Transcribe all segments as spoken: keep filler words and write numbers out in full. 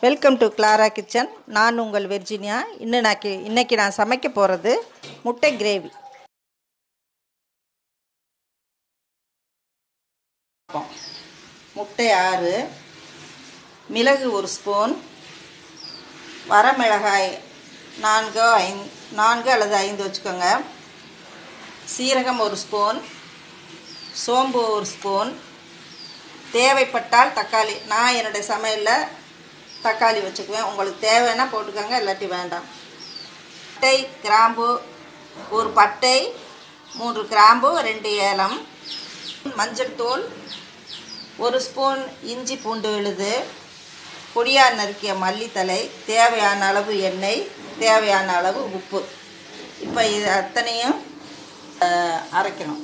Welcome to Clara kitchen. நான் உங்கள் Virginia. இன்னும் நான் இன்னைக்கு நான் சமைக்க போகிறது முட்டை கிரேவி. முட்டை ஆறு, மிளகு ஒரு ஸ்பூன், வரமிளகாய் நான்கு ஐந்து நான்கு அல்லது ஐந்து வச்சுக்கோங்க, சீரகம் ஒரு ஸ்பூன், சோம்பு ஒரு ஸ்பூன், தேவைப்பட்டால் தக்காளி. நான் என்னுடைய சமையலில் தக்காளி வச்சுக்குவேன், உங்களுக்கு தேவைன்னா போட்டுக்கோங்க, இல்லாட்டி வேண்டாம். பட்டை கிராம்பு ஒரு பட்டை, மூன்று கிராம்பு, ரெண்டு ஏலம், மஞ்சள் தூள் ஒரு ஸ்பூன், இஞ்சி பூண்டு விழுது, பொடியாக நறுக்கிய மல்லித்தலை, தேவையான அளவு எண்ணெய், தேவையான அளவு உப்பு. இப்போ இது அத்தனையும் அரைக்கணும்.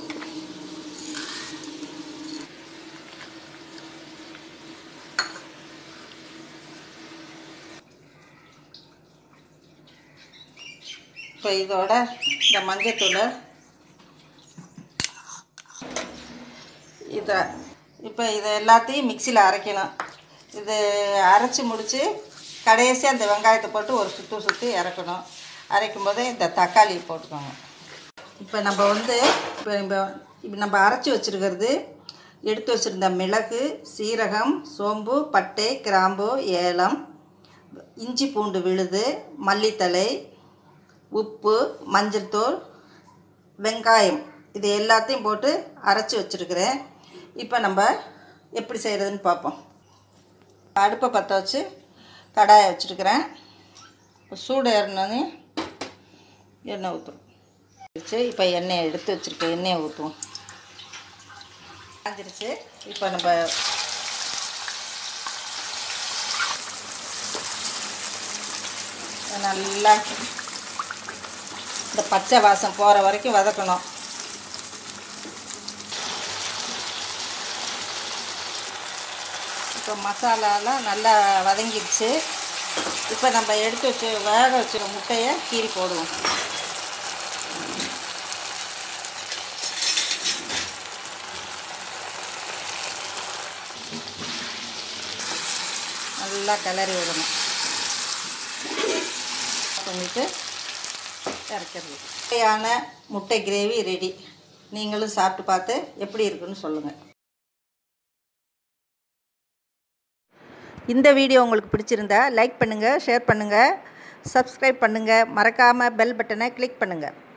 இப்போ இதோட இந்த மஞ்சத்தூள் இதை இப்போ இதை எல்லாத்தையும் மிக்சியில் அரைக்கணும். இது அரைச்சி முடித்து கடைசியாக அந்த வெங்காயத்தை போட்டு ஒரு சுற்று சுற்றி இறக்கணும். அரைக்கும் போதே இந்த தக்காளி போட்டுக்கோங்க. இப்போ நம்ம வந்து இப்போ இப்போ நம்ம அரைச்சி வச்சுருக்கிறது, எடுத்து வச்சுருந்த மிளகு, சீரகம், சோம்பு, பட்டை, கிராம்பு, ஏலம், இஞ்சி பூண்டு விழுது, மல்லித்தலை, உப்பு, மஞ்சள் தூள், வெங்காயம், இது எல்லாத்தையும் போட்டு அரைச்சி வச்சுருக்கிறேன். இப்போ நம்ம எப்படி செய்கிறதுன்னு பார்ப்போம். அடுப்பை பற்ற வச்சு கடாயை வச்சுருக்கிறேன். சூடு ஏறினோன்னே எண்ணெய் ஊற்றுவோம். இப்போ எண்ணெயை எடுத்து வச்சுருக்கேன், எண்ணெயை ஊற்றுவோம். காஞ்சிருச்சு. இப்போ நம்ம நல்லா இந்த பச்சை வாசம் போகிற வரைக்கும் வதக்கணும். இப்போ மசாலாலாம் நல்லா வதங்கிடுச்சு. இப்போ நம்ம எடுத்து வச்சு வேக வச்சுருக்க முட்டையை கீறி போடுவோம். நல்லா கிளறி விடணும். பண்ணிட்டு இறக்கிறது. முட்டையான முட்டை கிரேவி ரெடி. நீங்களும் சாப்பிட்டு பார்த்து எப்படி இருக்குன்னு சொல்லுங்கள். இந்த வீடியோ உங்களுக்கு பிடிச்சிருந்தா லைக் பண்ணுங்கள், ஷேர் பண்ணுங்கள், சப்ஸ்கிரைப் பண்ணுங்கள், மறக்காமல் பெல் பட்டனை கிளிக் பண்ணுங்கள்.